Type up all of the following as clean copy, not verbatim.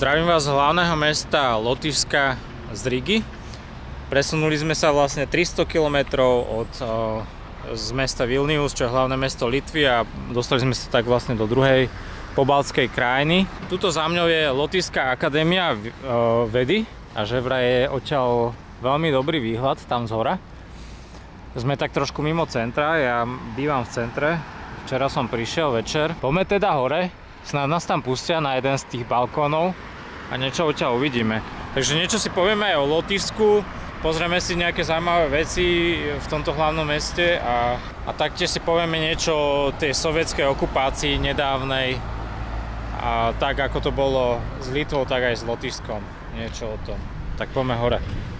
Zdravím vás z hlavného mesta Lotyšska z Rigy. Presunuli sme sa vlastne 300 km z mesta Vilnius, čo je hlavné mesto Litvy, a dostali sme sa tak vlastne do druhej pobaltskej krajiny. Tuto za mňou je Lotyšská akadémia vedy a že vraj je odtiaľ veľmi dobrý výhľad tam zhora. Sme tak trošku mimo centra, ja bývam v centre, včera som prišiel večer. Poďme teda hore, snad nás tam pustia na jeden z tých balkónov a niečo odtiaľ uvidíme. Takže niečo si povieme aj o Lotyšsku, pozrieme si nejaké zaujímavé veci v tomto hlavnom meste a taktiež si povieme niečo o tej sovietskej okupácii nedávnej, a tak ako to bolo s Litvou, tak aj s Lotyšskom, niečo o tom. Tak poďme hore.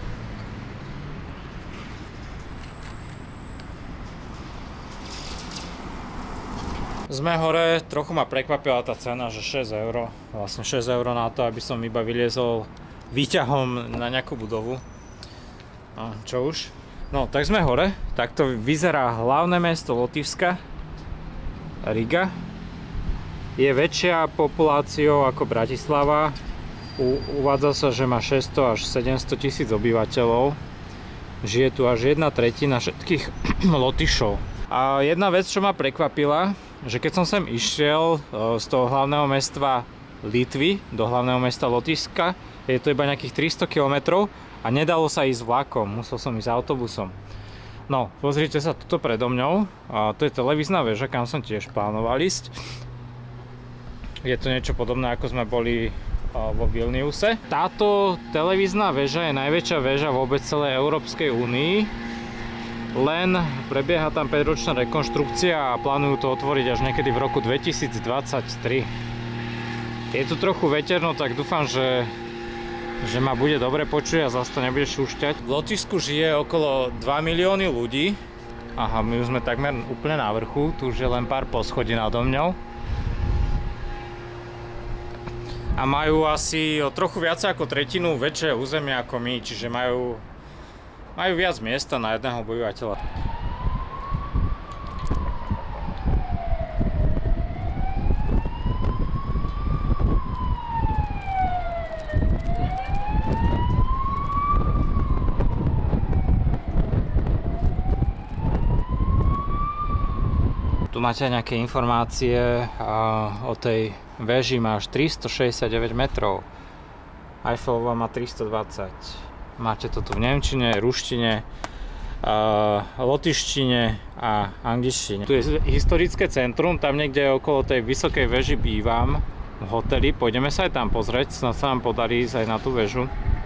Sme hore, trochu ma prekvapila tá cena, že 6 €. Vlastne 6 € na to, aby som iba vyliezol výťahom na nejakú budovu. No, čo už? No, tak sme hore. Takto vyzerá hlavné mesto Lotyšska, Riga. Je väčšia populáciou ako Bratislava. Uvádza sa, že má 600 až 700 tisíc obyvateľov. Žije tu až 1/3 všetkých Lotyšov. A jedna vec, čo ma prekvapila, že keď som sem išiel z toho hlavného mesta Litvy do hlavného mesta Lotyšska, je to iba nejakých 300 km a nedalo sa ísť vlakom, musel som ísť autobusom. No, pozrite sa tuto predo mňou, to je televízna väža, kam som tiež plánoval ísť. Je to niečo podobné, ako sme boli vo Vilniuse. Táto televízna väža je najväčšia väža vôbec celej Európskej únii. Len prebieha tam 5-ročná rekonštrukcia a plánujú to otvoriť až niekedy v roku 2023. Je tu trochu veterno, tak dúfam, že ma bude dobre počuť a zase to nebude šúšťať. V Lotyšsku žije okolo 2 milióny ľudí. Aha, my už sme takmer úplne na vrchu, tu už je len pár poschodí nado mňou. A majú asi o trochu viac ako tretinu väčšie územie ako my, čiže majú viac miesta na jedného obyvateľa. Tu máte nejaké informácie o tej väži, má až 369 metrov. Eiffelova má 320. Máte to tu v nemčine, ruštine, lotyštine a angličtine. Tu je historické centrum, tam niekde okolo tej vysokej veži bývam v hoteli. Pôjdeme sa aj tam pozrieť, snad sa nám podarí ísť aj na tú väžu.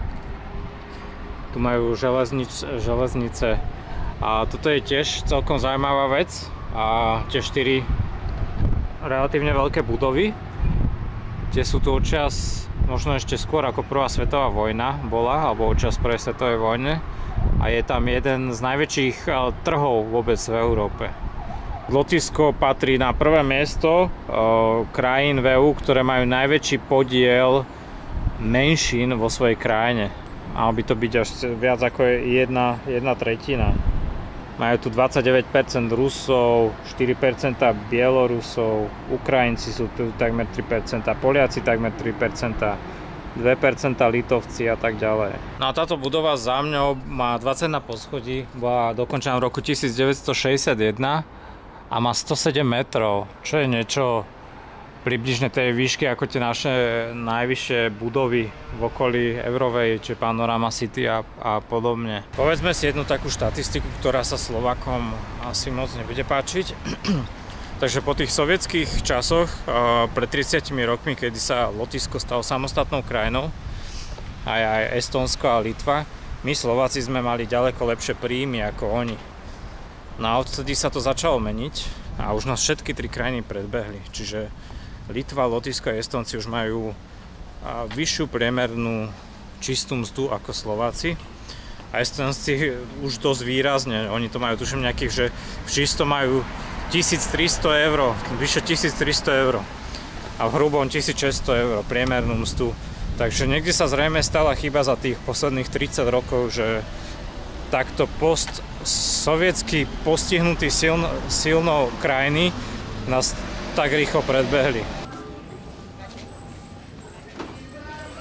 Tu majú železnice a toto je tiež celkom zaujímavá vec. A tie 4 relatívne veľké budovy, tie sú tu odčas možno ešte skôr ako prvá svetová vojna bola, alebo odčas prvej svetovej vojny, a je tam jeden z najväčších trhov vôbec v Európe. Lotyšsko patrí na prvé miesto krajín v EU, ktoré majú najväčší podiel menšín vo svojej krajine. Malo by to byť až viac ako jedna tretina. Majú tu 29% Rusov, 4% Bielorusov, Ukrajinci sú tu takmer 3%, Poliaci takmer 3%, 2% Litovci a tak ďalej. No a táto budova za mňou má 21 poschodí, bola dokončená v roku 1961 a má 107 metrov, čo je niečo približne tej výšky ako tie naše najvyššie budovy v okolí Eurovej či Panorama City a podobne. Povedzme si jednu takú štatistiku, ktorá sa Slovákom asi moc nebude páčiť. Takže po tých sovietských časoch, pred 30 rokmi, kedy sa Lotyšsko stalo samostatnou krajinou, aj Estónsko a Litva, my Slováci sme mali ďaleko lepšie príjmy ako oni. No a odtedy sa to začalo meniť a už nás všetky 3 krajiny predbehli. Čiže Litva, Lotyšsko a Estónci už majú vyššiu priemernú čistú mzdu ako Slováci. A Estónci už dosť výrazne, oni to majú tuším nejakých, že v čisto majú 1300 €, vyše 1300 € a v hrubom 1600 € priemernú mzdu. Takže niekde sa zrejme stala chyba za tých posledných 30 rokov, že takto sovietsky postihnutí silnou krajiny nás tak rýchlo predbehli.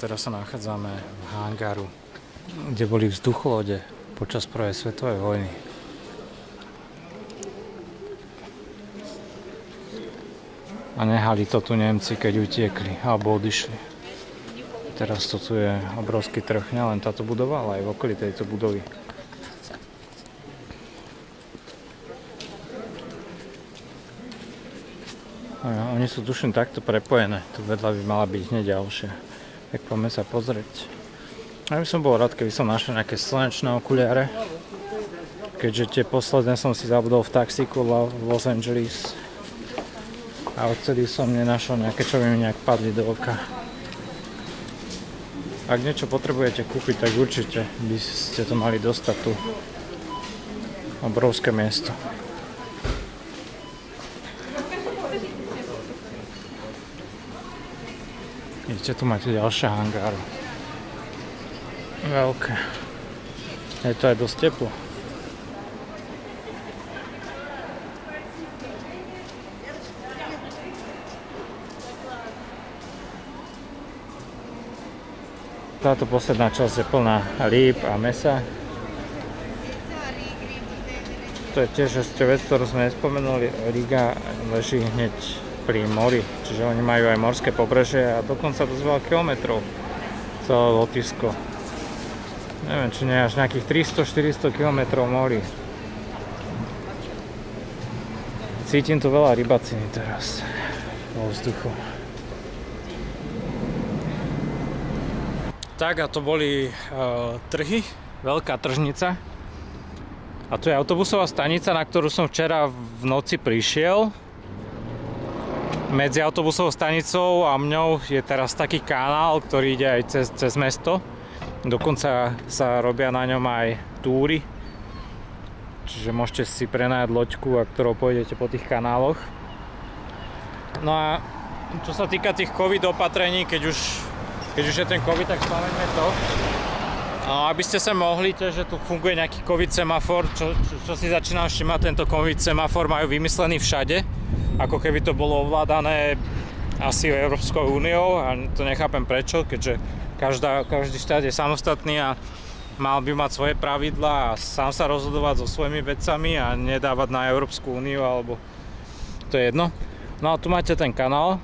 teraz sa nachádzame v hangáru, kde boli vzducholode počas prvej svetovej vojny. A nehali to tu Nemci, keď utiekli alebo odišli. Teraz to tu je obrovský trh, nielen táto budova, ale aj v okolí tejto budovy. A oni sú tuším takto prepojené, tu vedľa by mala byť hneď ďalšia. Tak poďme sa pozrieť. Ja by som bol rád, keby som našiel nejaké slnečné okuliare, keďže tie posledné som si zabudol v taxíku v Los Angeles. A odtedy som nenašiel nejaké, čo by mi nejak padli do oka. Ak niečo potrebujete kúpiť, tak určite by ste to mali dostať tu. Obrovské miesto. Vidíte, tu máte ďalšie hangáry. Veľké. Je to aj dosť teplo. Táto posledná časť je plná rýb a mäsa. To je tiež ešte vec, ktorú sme nespomenuli. Riga leží hneď pri mori, čiže oni majú aj morské pobrežie a dokonca dosť veľa kilometrov celé Lotyšsko. Neviem, či nie až nejakých 300-400 kilometrov mori. Cítim tu veľa rybaciny teraz vo vzduchu. Tak a to boli trhy, veľká tržnica. A tu je autobusová stanica, na ktorú som včera v noci prišiel. Medzi autobusovou stanicou a mňou je teraz taký kanál, ktorý ide aj cez mesto. Dokonca sa robia na ňom aj túry. Čiže môžete si prenajať loďku, a ktorou pôjdete po tých kanáloch. No a čo sa týka tých covid opatrení, keď už je ten covid, tak spomeňme to. Aby ste sa mohli, že tu funguje nejaký covid semafor, čo si začínam všimať, tento covid semafor majú vymyslený všade. Ako keby to bolo ovládané asi Európskou úniou a to nechápem prečo, keďže každý štát je samostatný a mal by mať svoje pravidlá a sám sa rozhodovať so svojimi vecami a nedávať na Európsku úniu, alebo to je jedno. No a tu máte ten kanál.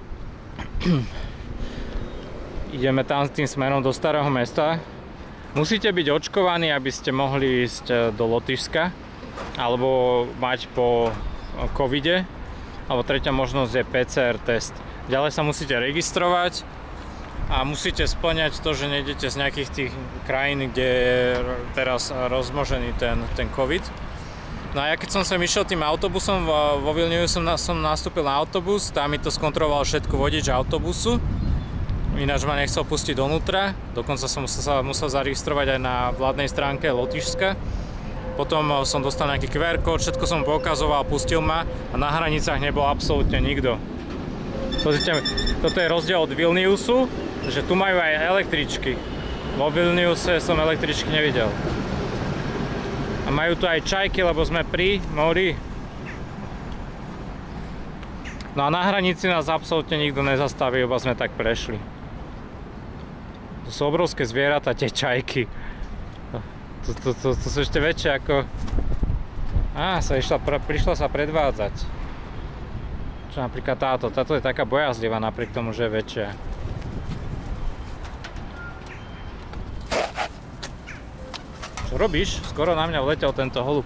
Ideme tam tým smerom do Starého mesta. Musíte byť očkovaní, aby ste mohli ísť do Lotyšska alebo mať po covide, alebo tretia možnosť je PCR test. Ďalej sa musíte registrovať a musíte spĺňať to, že nejdete z nejakých tých krajín, kde je teraz rozmožený ten covid. No a ja keď som sem išiel tým autobusom, vo Vilniusu som nastúpil na autobus, tam mi to skontroloval všetko vodič autobusu. Ináč ma nechcel pustiť donútra, dokonca som sa musel zaregistrovať aj na vládnej stránke Lotyšska. Potom som dostal nejaký QR kód, všetko som poukazoval, pustil ma a na hranicách nebol absolútne nikto. Toto je rozdiel od Vilniusu, že tu majú aj električky. Vo Vilniuse som električky nevidel. A majú tu aj čajky, lebo sme pri mori. No a na hranici nás absolútne nikto nezastaví, iba sme tak prešli. To sú obrovské zvieratá, tie čajky. To sú ešte väčšie ako... prišla sa predvádzať. Čo napríklad táto je taká bojazlivá, napriek tomu, že je väčšia. Čo robíš? Skoro na mňa vletel tento holub.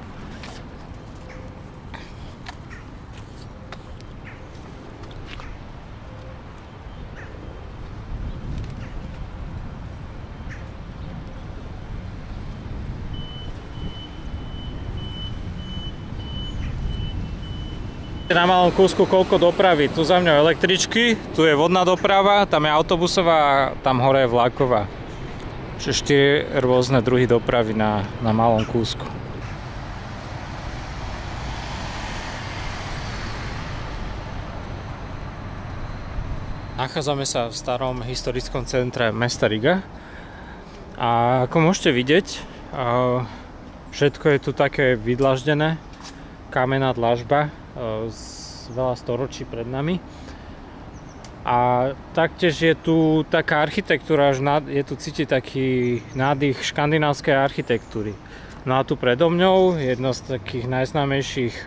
Na Malom Kúsku koľko dopravy, tu za mňou električky, tu je vodná doprava, tam je autobusová a tam hore je vlaková. Čiže 4 rôzne druhy dopravy na Malom Kúsku. Nachádzame sa v starom historickom centre mesta Riga a ako môžete vidieť, všetko je tu také vydlaždené, kamenná dlažba z veľa storočí pred nami. A taktiež je tu taká architektúra, je tu cítiť taký nádych škandinávskej architektúry. No a tu predo mňou jedna z takých najznámejších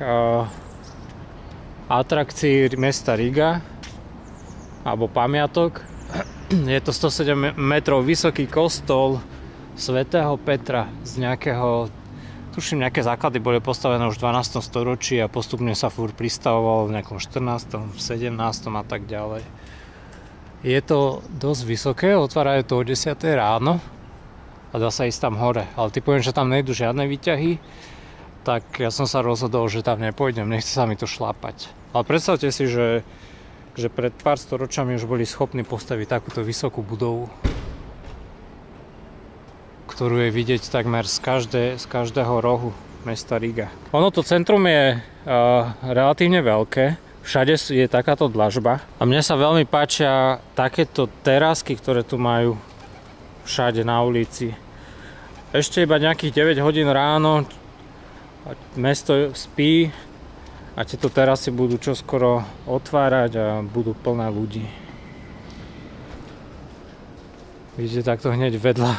atrakcií mesta Riga, alebo pamiatok. Je to 107 metrov vysoký kostol svätého Petra z nejakého, tuším, nejaké základy boli postavené už v 12. storočí a postupne sa furt pristavoval v nejakom 14., 17. a tak ďalej. Je to dosť vysoké, otvárajú to o 10. ráno a dá sa ísť tam hore. Ale ty poviem, že tam nejdu žiadne výťahy, tak ja som sa rozhodol, že tam nepôjdem, nechce sa mi to šlapať. Ale predstavte si, že pred pár storočiami už boli schopní postaviť takúto vysokú budovu, ktorú je vidieť takmer z každého rohu mesta Riga. Ono to centrum je relatívne veľké, všade je takáto dlažba a mne sa veľmi páčia takéto terasky, ktoré tu majú všade na ulici. Ešte iba nejakých 9 hodín ráno, mesto spí a tieto terasy budú čoskoro otvárať a budú plné ľudí. Vidíte, takto hneď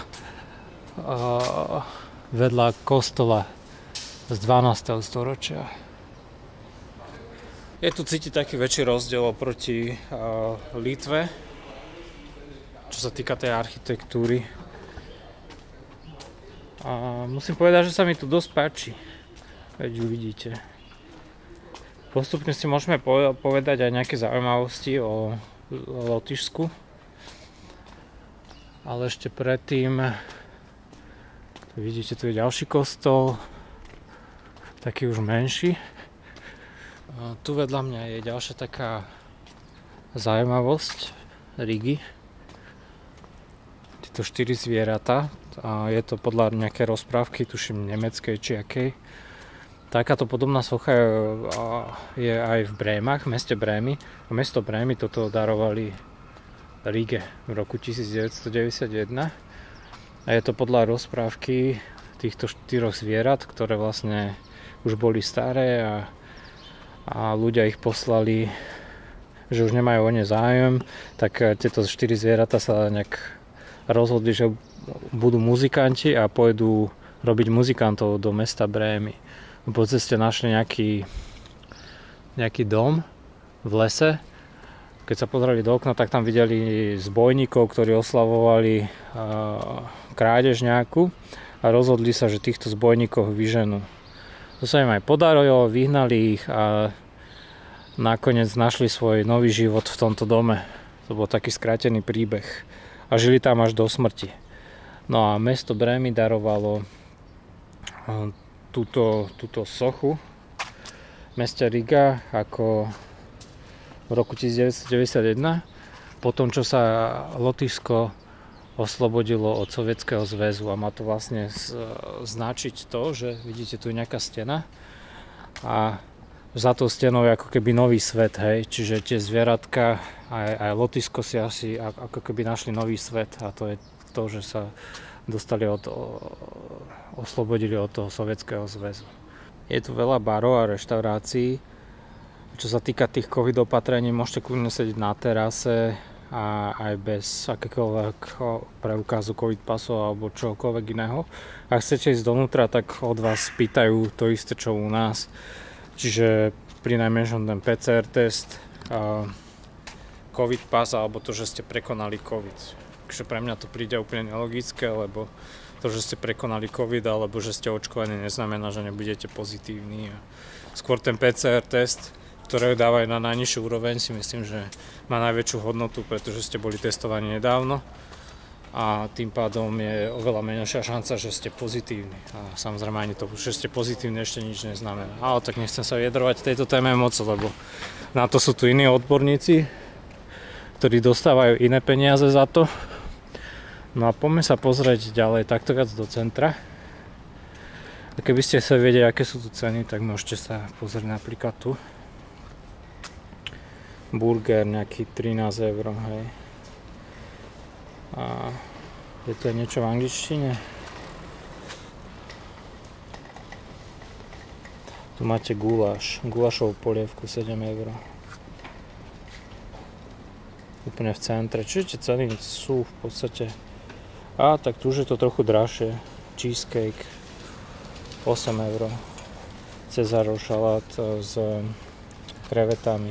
vedľa kostola z 12. storočia. Je tu cítiť taký väčší rozdiel oproti Litve, čo sa týka tej architektúry. A musím povedať, že sa mi tu dosť páči. Veď uvidíte. Postupne si môžeme povedať aj nejaké zaujímavosti o Lotyšsku. Ale ešte predtým vidíte, tu je ďalší kostol, taký už menší. Tu vedľa mňa je ďalšia taká zaujímavosť Rigi. Tieto 4 zvieratá, je to podľa nejaké rozprávky, tuším nemeckej či akej. Takáto podobná socha je aj v Brémach, v meste Brémy. A mesto Brémy toto darovali Rige v roku 1991. A je to podľa rozprávky týchto 4 zvierat, ktoré vlastne už boli staré a ľudia ich poslali, že už nemajú o ne záujem, tak tieto 4 zvieratá sa nejak rozhodli, že budú muzikanti a pôjdu robiť muzikantov do mesta Brémy. Po ceste našli nejaký dom v lese. Keď sa pozreli do okna, tak tam videli zbojníkov, ktorí oslavovali krádež nejakú a rozhodli sa, že týchto zbojníkov vyženú. To sa im aj podarilo, vyhnali ich a nakoniec našli svoj nový život v tomto dome. To bol taký skrátený príbeh a žili tam až do smrti. No a mesto Brémy darovalo túto sochu meste Riga ako v roku 1991, po tom, čo sa Lotyšsko oslobodilo od Sovietskeho zväzu a má to vlastne značiť to, že vidíte, tu je nejaká stena a za tou stenou je ako keby nový svet, hej, čiže tie zvieratka aj Lotyšsko si asi ako keby našli nový svet a to je to, že sa oslobodili od toho Sovietskeho zväzu. Je tu veľa barov a reštaurácií. Čo sa týka tých covid opatrení, môžete kľudne sedieť na terase a aj bez akékoľvek preukazu covid pasu alebo čokoľvek iného. Ak chcete ísť donútra, tak od vás pýtajú to isté, čo u nás. Čiže pri najmenšom ten PCR test, covid pas alebo to, že ste prekonali covid. Takže pre mňa to príde úplne nelogické, lebo to, že ste prekonali covid alebo že ste očkovaní, neznamená, že nebudete pozitívni. Skôr ten PCR test, ktoré dávajú na najnižšiu úroveň, si myslím, že má najväčšiu hodnotu, pretože ste boli testovaní nedávno a tým pádom je oveľa menšia šanca, že ste pozitívni. A samozrejme ani to, že ste pozitívni, ešte nič neznamená. Ale tak nechcem sa vyjadrovať tejto téme moc, lebo na to sú tu iní odborníci, ktorí dostávajú iné peniaze za to. No a poďme sa pozrieť ďalej takto viac do centra. A keby ste sa vedeli, aké sú tu ceny, tak môžete sa pozrieť napríklad tu. Burger nejaký 13 €, hej. A je to niečo v angličtine. Tu máte guláš, gulášovú polievku 7 €. úplne v centre. Čiže tie ceny sú v podstate... A tak tu už je to trochu drahšie. Cheesecake 8 €. Cezarov šalát s krevetami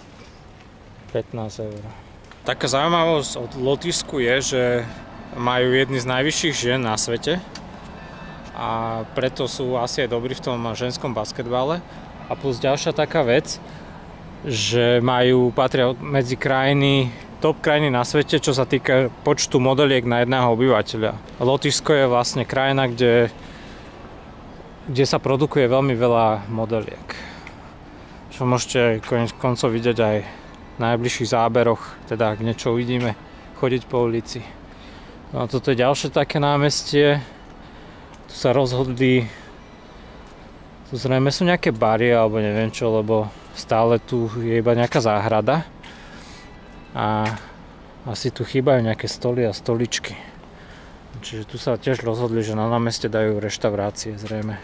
15 €. Taká zaujímavosť od Lotyšsku je, že majú jedny z najvyšších žien na svete a preto sú asi aj dobrí v tom ženskom basketbale. A plus ďalšia taká vec, že patria medzi top krajiny na svete, čo sa týka počtu modeliek na jedného obyvateľa. Lotyšsko je vlastne krajina, kde sa produkuje veľmi veľa modeliek. Čo môžete koniec koncov vidieť aj v najbližších záberoch, teda ak niečo uvidíme chodiť po ulici. No a toto je ďalšie také námestie. Tu sa rozhodli, tu zrejme sú nejaké bary alebo neviem čo, lebo stále tu je iba nejaká záhrada a asi tu chýbajú nejaké stoly a stoličky. Čiže tu sa tiež rozhodli, že na námestie dajú reštaurácie zrejme.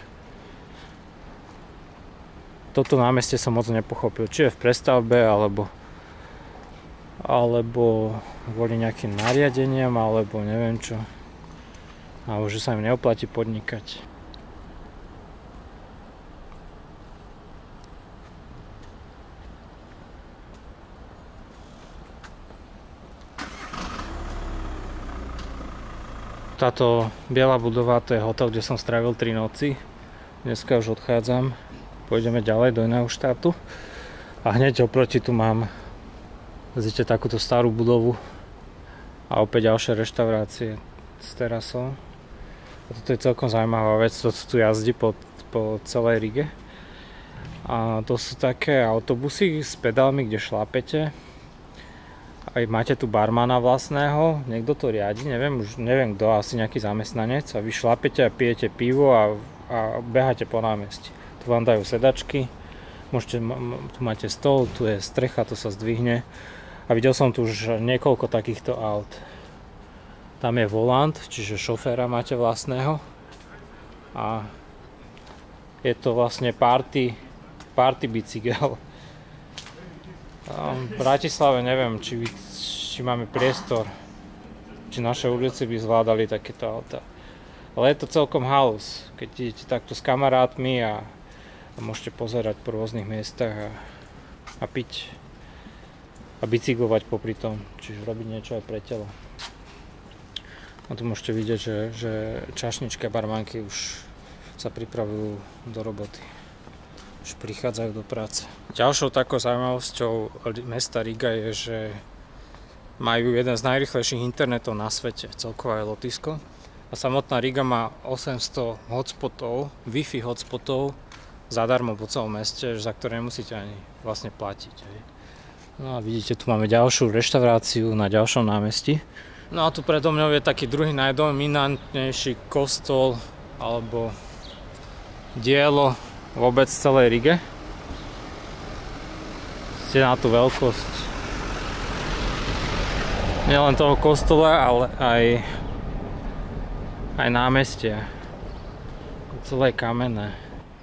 Toto námestie som moc nepochopil, či je v prestavbe alebo kvôli nejakým nariadeniam, alebo neviem čo. Alebo že sa im neoplatí podnikať. Táto biela budova, to je hotel, kde som strávil 3 noci. Dneska už odchádzam. Pôjdeme ďalej do iného štátu. A hneď oproti tu mám, vidíte, takúto starú budovu a opäť ďalšie reštaurácie s terasou. A toto je celkom zaujímavá vec, to tu jazdí po celej Rige. A to sú také autobusy s pedálmi, kde šlapete. Aj máte tu barmana vlastného, niekto to riadi, neviem kto, asi nejaký zamestnanec. A vy šlapete a pijete pivo a beháte po námestí. Tu vám dajú sedačky, tu máte stôl, tu je strecha, to sa zdvihne. A videl som tu už niekoľko takýchto aut. Tam je volant, čiže šoféra máte vlastného. A je to vlastne party bicykel. V Bratislave neviem, či máme priestor, či naše ulice by zvládali takéto auta. Ale je to celkom halus, keď idete takto s kamarátmi a môžete pozerať po rôznych miestach a piť a bicyklovať popri tom, čiže robiť niečo aj pre telo. A tu môžete vidieť, že čašničky a barmanky už sa pripravujú do roboty. Už prichádzajú do práce. Ďalšou takou zaujímavosťou mesta Riga je, že majú jeden z najrýchlejších internetov na svete, celkovo aj Lotyšsko. A samotná Riga má 800 hotspotov, Wi-Fi hotspotov zadarmo po celom meste, za ktoré nemusíte ani vlastne platiť. No a vidíte, tu máme ďalšiu reštauráciu na ďalšom námestí. No a tu predo mňou je taký druhý najdominantnejší kostol alebo dielo vôbec v celej Rige. Ste na tú veľkosť nielen toho kostola, ale aj námestia. Celé kamenné.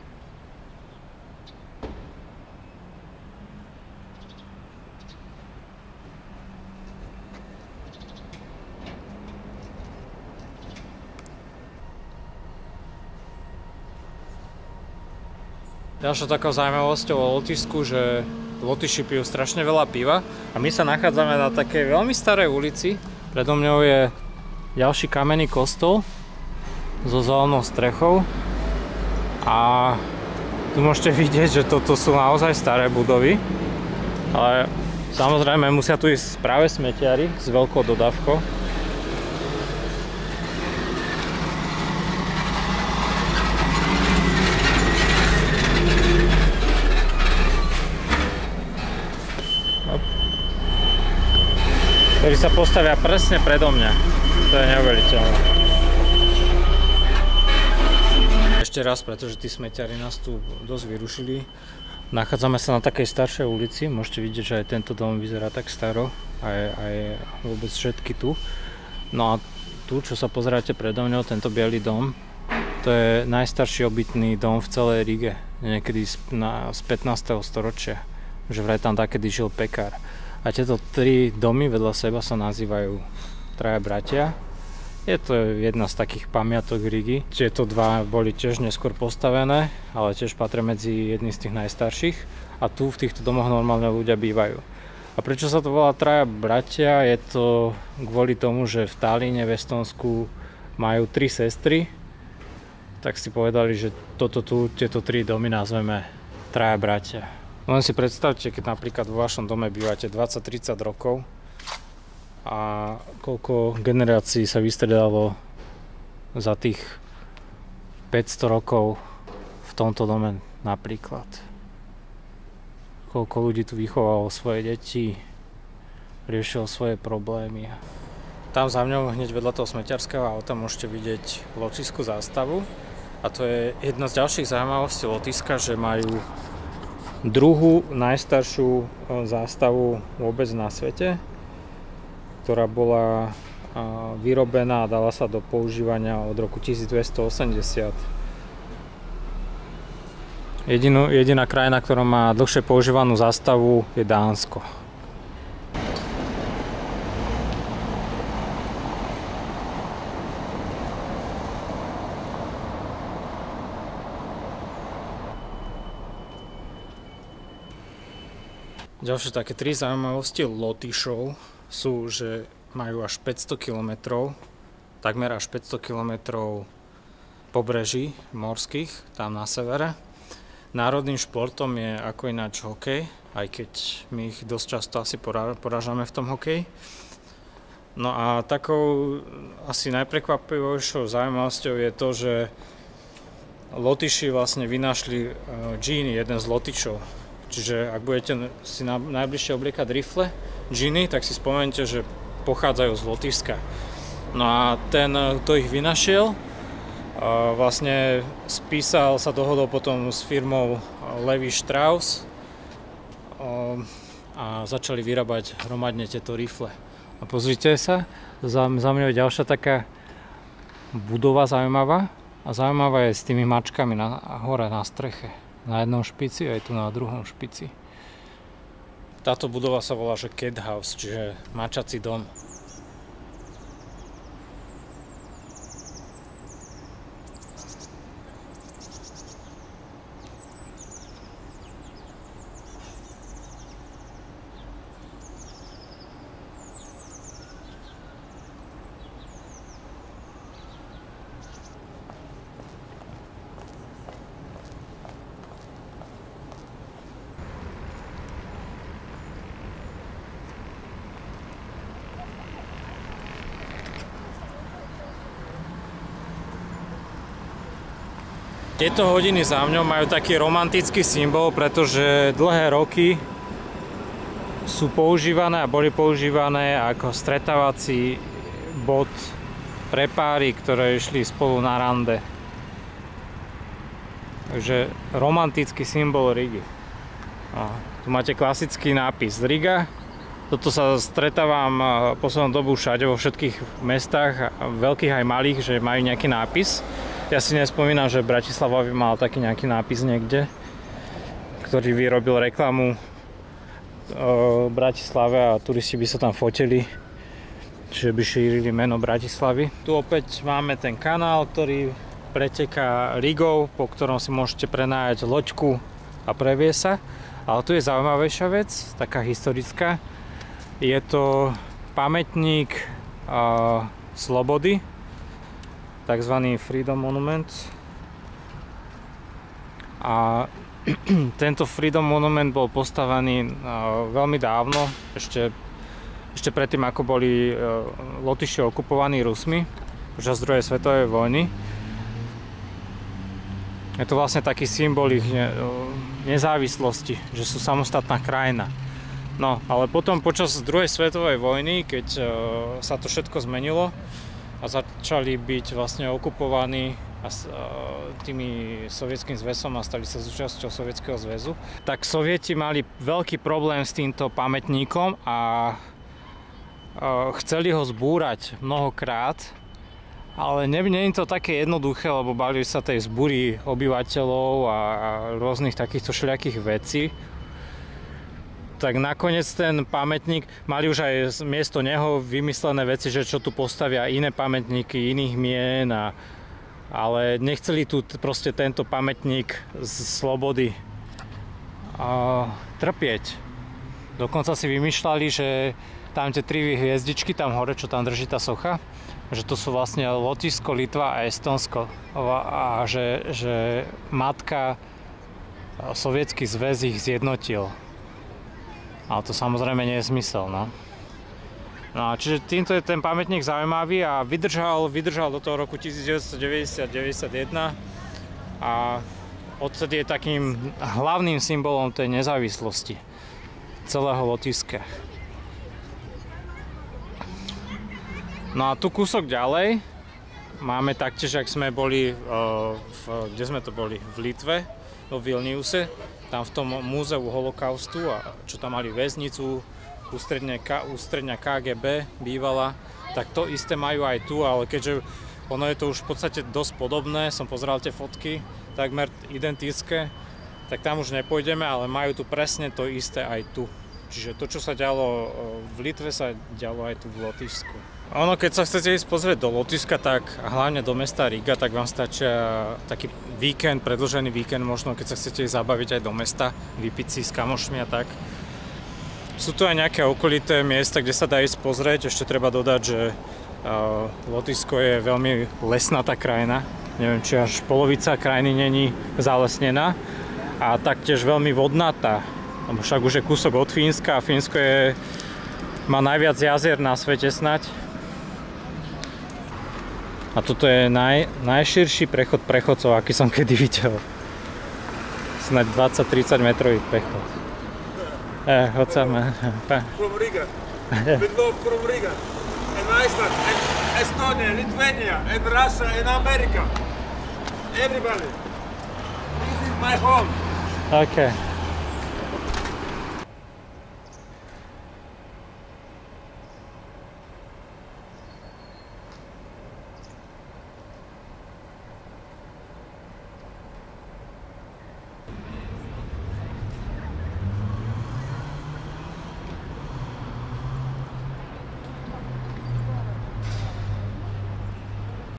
Ďalšou takou zaujímavosťou o Lotyšsku, že Lotyši pijú strašne veľa piva a my sa nachádzame na takej veľmi starej ulici. Predo mňou je ďalší kamenný kostol so zelenou strechou a tu môžete vidieť, že toto sú naozaj staré budovy, ale samozrejme musia tu ísť práve smetiari s veľkou dodávkou. Ktorí sa postavia presne predo mňa. To je neuveriteľné. Ešte raz, pretože tí smetiari nás tu dosť vyrušili. Nachádzame sa na takej staršej ulici. Môžete vidieť, že aj tento dom vyzerá tak staro. Aj vôbec všetky tu. No a tu, čo sa pozeráte predo mňou, tento biely dom, to je najstarší obytný dom v celej Rige. Niekedy z 15. storočia. Že vraj tam takedy žil pekár. A tieto tri domy vedľa seba sa nazývajú Traja bratia. Je to jedna z takých pamiatok Rigy. Tieto dva boli tiež neskôr postavené, ale tiež patria medzi jedný z tých najstarších. A tu v týchto domoch normálne ľudia bývajú. A prečo sa to volá Traja bratia? Je to kvôli tomu, že v Talíne v Estonsku majú 3 sestry. Tak si povedali, že tieto 3 domy nazveme Traja bratia. Len si predstavte, keď napríklad vo vašom dome bývate 20-30 rokov a koľko generácií sa vystredalo za tých 500 rokov v tomto dome napríklad. Koľko ľudí tu vychovalo svoje deti, riešilo svoje problémy. Tam za mňou hneď vedľa toho smeťarského auta môžete vidieť lotyšskú zástavu a to je jedna z ďalších zaujímavostí Lotyšska, že majú druhú najstaršiu zástavu vôbec na svete, ktorá bola vyrobená a dala sa do používania od roku 1280. Jediná krajina, ktorá má dlhšie používanú zástavu, je Dánsko. Ďalšie také 3 zaujímavosti Lotyšov sú, že majú až 500 km, takmer až 500 km pobreží morských tam na severe. Národným športom je ako ináč hokej, aj keď my ich dosť často asi porážame v tom hokeji. No a takou asi najprekvapivejšou zaujímavosťou je to, že Lotyši vlastne vynašli džíny, jeden z Lotyšov. Čiže ak budete si najbližšie obliekať rifle, džiny, tak si spomente, že pochádzajú z Lotyšska. No a ten, kto ich vynašiel, vlastne sa dohodol potom s firmou Levi Strauss a začali vyrábať hromadne tieto rifle. A pozrite sa, za mňa je ďalšia taká budova zaujímavá a zaujímavá je s tými mačkami hore na streche. Na jednom špici aj tu na druhom špici. Táto budova sa volá, že Cat House, čiže mačací dom. Tieto hodiny za mňou majú taký romantický symbol, pretože dlhé roky sú používané a boli používané ako stretávací bod pre páry, ktoré išli spolu na rande. Takže romantický symbol Rigy. Tu máte klasický nápis Riga. Toto sa stretávam poslednú dobu všade, vo všetkých mestách, veľkých aj malých, že majú nejaký nápis. Ja si nespomínam, že Bratislava by mal taký nejaký nápis niekde, ktorý vyrobil reklamu Bratislave a turisti by sa tam fotili, čiže by šírili meno Bratislavy. Tu opäť máme ten kanál, ktorý preteká Rigou, po ktorom si môžete prenájať loďku a previesť sa. Ale tu je zaujímavejšia vec, taká historická. Je to pamätník slobody, takzvaný Freedom Monument. A tento Freedom Monument bol postavený veľmi dávno, ešte predtým, ako boli Lotyši okupovaní Rusmi počas druhej svetovej vojny. Je to vlastne taký symbol ich nezávislosti, že sú samostatná krajina. No, ale potom počas druhej svetovej vojny, keď sa to všetko zmenilo a začali byť vlastne okupovaní tými Sovietským zväzom a stali sa súčasťou Sovietskeho zväzu, tak Sovieti mali veľký problém s týmto pamätníkom a chceli ho zbúrať mnohokrát, ale nie je to také jednoduché, lebo bali sa tej zbúry obyvateľov a rôznych takýchto všelijakých vecí. tak nakoniec ten pamätník, mali už aj miesto neho vymyslené veci, že čo tu postavia iné pamätníky iných mien, ale nechceli tu proste tento pamätník z slobody trpieť. Dokonca si vymýšľali, že tam tie 3 hviezdičky tam hore, čo tam drží tá socha, že to sú vlastne Lotyšsko, Litva a Estonsko a že matka Sovietsky zväz ich zjednotil. Ale to samozrejme nie je zmysel, no. No a čiže týmto je ten pamätník zaujímavý a vydržal do toho roku 1990-91 a odtedy je takým hlavným symbolom tej nezávislosti celého Lotyšska. No a tu kúsok ďalej máme taktiež, ak sme boli, kde sme to boli? V Litve, vo Vilniuse, tam v tom múzeu holokaustu, a čo tam mali väznicu, ústredňa KGB bývala, tak to isté majú aj tu, ale keďže ono je to už v podstate dosť podobné, som pozeral tie fotky, takmer identické, tak tam už nepôjdeme, ale majú tu presne to isté aj tu. Čiže to, čo sa dialo v Litve, sa dialo aj tu v Lotyšsku. Ono, keď sa chcete ísť pozrieť do Lotyšska, tak hlavne do mesta Riga, tak vám stačia taký víkend, predĺžený víkend možno, keď sa chcete ísť zabaviť aj do mesta, vypiť si s kamošmi a tak. Sú tu aj nejaké okolité miesta, kde sa dá ísť pozrieť. Ešte treba dodať, že Lotyšsko je veľmi lesnatá krajina. Neviem, či až polovica krajiny není zalesnená. A taktiež veľmi vodnatá. Však už je kúsok od Fínska a Fínsko má najviac jazier na svete snať. A toto je najširší prechod prechodcov, aký som kedy videl. Snaď 20-30 metrový prechod. What's up, man? From Riga. With love from Riga. And Iceland, and Estonia, Lithuania, and Russia, and America. Everybody. This is my home. Okay.